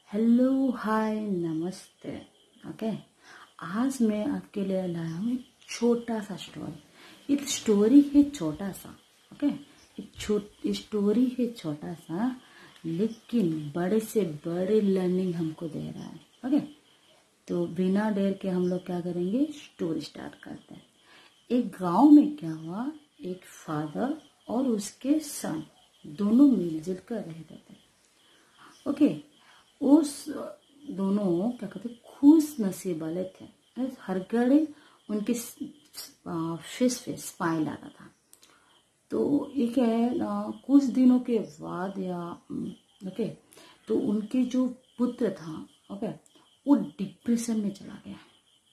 Hello hi नमस्ते। Okay, आज मैं आपके लिए लाया हूँ एक छोटा सा स्टोरी। एक स्टोरी है छोटा सा, ओके, एक स्टोरी है छोटा सा, लेकिन बड़े से बड़े लर्निंग हमको दे रहा है। ओके, तो बिना देर के हम लोग क्या करेंगे, स्टोरी स्टार्ट करते हैं। एक गांव में क्या हुआ, एक फादर और उसके सन दोनों मिलजुल कर रहते थे। ओके, उस दोनों क्या कहते खुश नसीब वाले थे। हर घड़ी उनके फेस पे स्माइल आता था। तो एक है कुछ दिनों के बाद या ओके, तो उनके जो पुत्र था, ओके, वो डिप्रेशन में चला गया।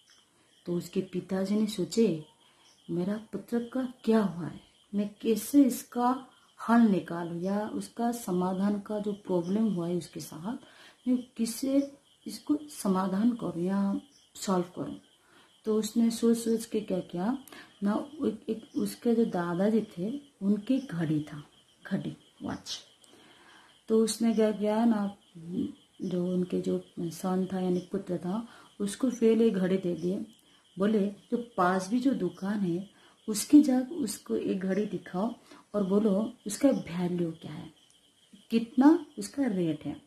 तो उसके पिताजी ने सोचे मेरा पुत्र का क्या हुआ है, मैं कैसे इसका हल निकालूं या उसका समाधान का जो प्रॉब्लम हुआ है उसके साथ मैं किससे इसको समाधान करूं या सॉल्व करूं। तो उसने सोच सोच के क्या किया ना, एक उसके जो दादाजी थे उनके घड़ी था, घड़ी वॉच। तो उसने क्या किया ना, जो उनके जो सन था यानी पुत्र था उसको पहले घड़ी दे दिए। बोले जो पास भी जो दुकान है उसकी जगह उसको एक घड़ी दिखाओ और बोलो उसका वैल्यू क्या है, कितना उसका रेट है।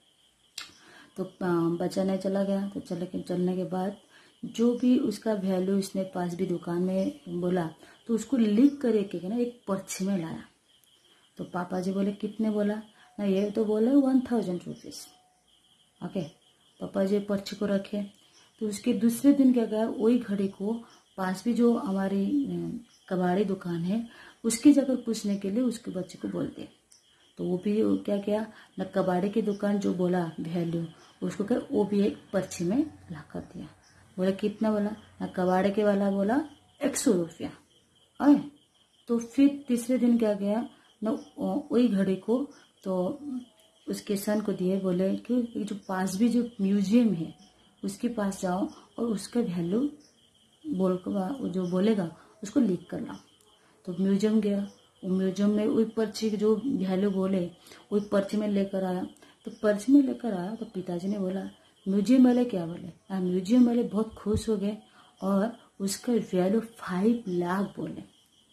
तो बच्चा नहीं चला गया। तो चलने के बाद जो भी उसका वैल्यू इसने पास भी दुकान में बोला तो उसको लिख कर एक ना एक पर्ची में लाया। तो पापा जी बोले कितने बोला ना, ये तो बोले 1000 रुपीज़। ओके, पापा जी पर्ची को रखे। तो उसके दूसरे दिन क्या किया, वही घड़ी को पास भी जो हमारी कबाड़ी दुकान है उसकी जगह पूछने के लिए उसके बच्चे को बोल दिया। तो वो भी क्या किया ना, कबाड़ी की दुकान जो बोला वैल्यू उसको क्या वो भी एक पर्ची में ला कर दिया। बोला कितना बोला ना, कबाड़ी के वाला बोला 100 रुपया। अरे तो फिर तीसरे दिन क्या गया ना, वही घड़ी को तो उसके सन को दिए। बोले कि जो पास भी जो म्यूजियम है उसके पास जाओ और उसका वैल्यू बोल कर जो बोलेगा उसको लिख कर लाओ। तो म्यूजियम गया, वो म्यूजियम में वही पर्ची जो वैल्यू बोले वही पर्ची में लेकर आया। तो पर्ची में लेकर आया तो पिताजी ने बोला, म्यूजियम वाले क्या बोले, म्यूजियम वाले बहुत खुश हो गए और उसका वैल्यू 5 लाख बोले।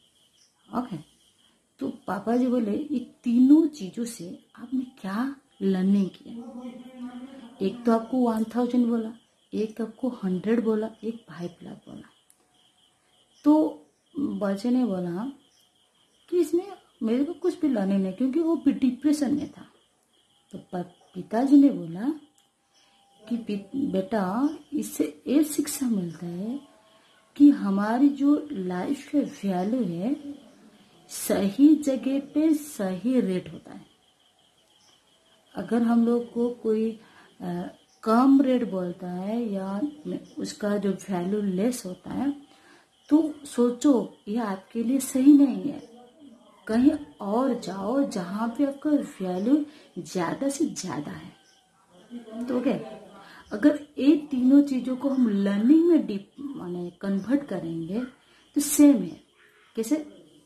ओके, तो पापा जी बोले ये तीनों चीजों से आपने क्या लर्निंग किया। एक तो आपको 1000 बोला, एक आपको 100 बोला, एक 5 लाख बोला। तो बच्चे ने बोला कि इसमें मेरे को कुछ भी लर्निंग नहीं, क्योंकि वो डिप्रेशन में था। तो पिताजी ने बोला कि बेटा इससे एक शिक्षा मिलता है कि हमारी जो लाइफ का वैल्यू है सही जगह पे सही रेट होता है। अगर हम लोग को कोई कम रेट बोलता है या उसका जो वैल्यू लेस होता है तो सोचो ये आपके लिए सही नहीं है, कहीं और जाओ जहां पे आपका वैल्यू ज्यादा से ज्यादा है। तो क्या अगर ये तीनों चीजों को हम लर्निंग में डीप माने कन्वर्ट करेंगे तो सेम है। कैसे,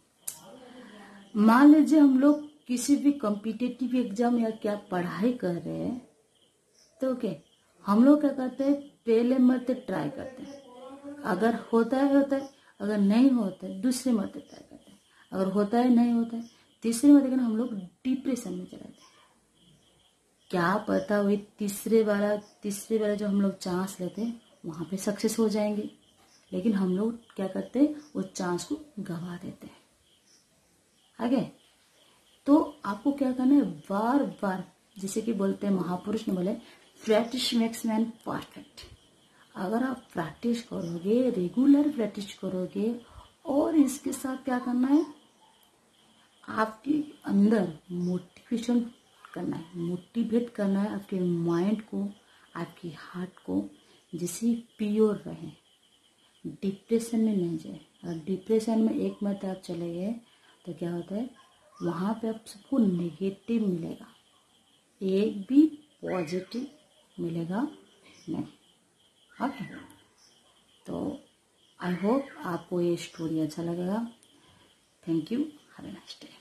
मान लीजिए हम लोग किसी भी कॉम्पिटिटिव एग्जाम या क्या पढ़ाई कर रहे हैं तो क्या हम लोग क्या करते हैं, पहले मरते ट्राई करते हैं, अगर होता है, अगर नहीं होता है दूसरे मरते ट्राई करते हैं, अगर होता है नहीं होता है तीसरे मरते हम लोग डिप्रेशन में चले जाते हैं। क्या पता वही तीसरे वाला जो हम लोग चांस लेते हैं वहां पे सक्सेस हो जाएंगे, लेकिन हम लोग क्या करते हैं वो चांस को गवा देते हैं। आगे तो आपको क्या करना है, बार बार, जैसे कि बोलते हैं महापुरुष ने बोले प्रैक्टिस मेक्स मैन परफेक्ट। अगर आप प्रैक्टिस करोगे, रेगुलर प्रैक्टिस करोगे और इसके साथ क्या करना है, आपके अंदर मोटिवेशन करना है, मोटिवेट करना है आपके माइंड को, आपकी हार्ट को, जिससे प्योर रहे, डिप्रेशन में नहीं जाए। और डिप्रेशन में एक मत आप चले गए तो क्या होता है, वहां पे आप सबको नेगेटिव मिलेगा, एक भी पॉजिटिव मिलेगा नहीं। ओके, तो आई होप आपको ये स्टोरी अच्छा लगेगा। Thank you, have a nice day.